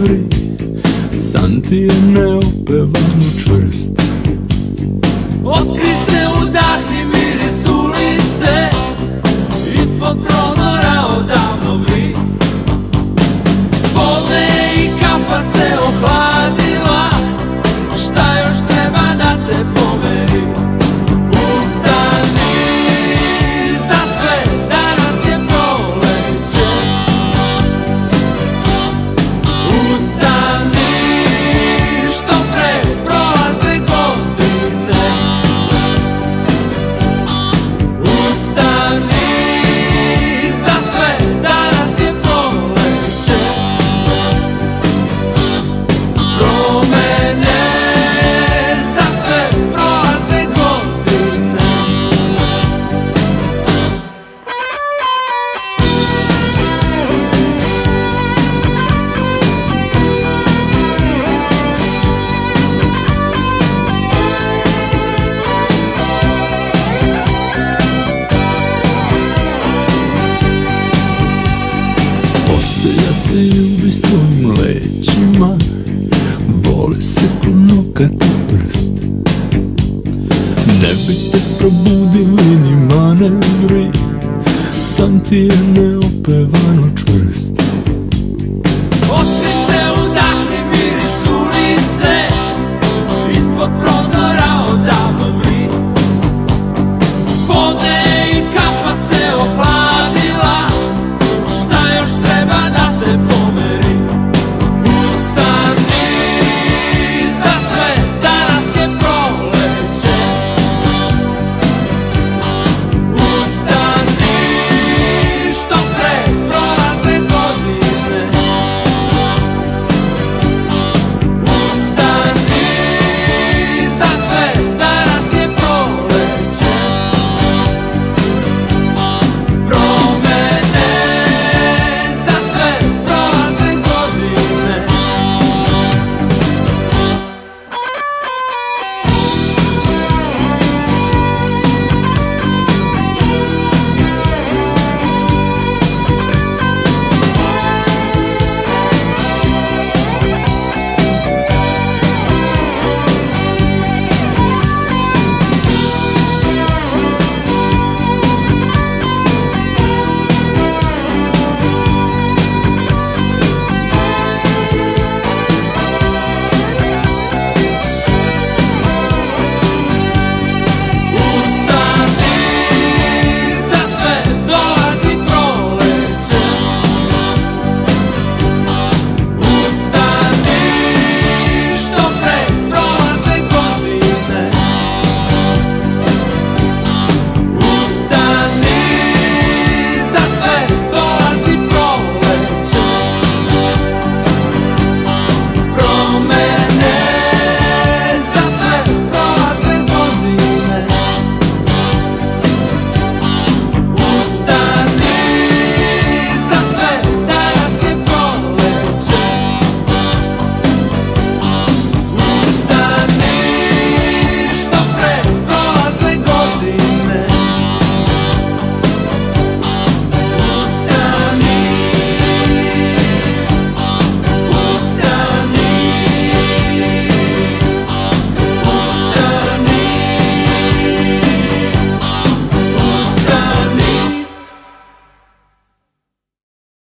manevri, san ti je neopevano čvrst. Otkri se, udahni miris ulice, ispod prozora odavno vri. Podne i kapa se ohladila, šta još treba da te pomeri? Ustani za sve, danas je proleće. Ustani što pre, prolaze godine. Ustani za sve, danas je proleće. Promene za sve, prolaze godine. Postelja se ljubi s tvojim lećima, vole se ko nokat i prst. Ne bi te probudili ni manevri, san ti je neopevano čvrst. Otkri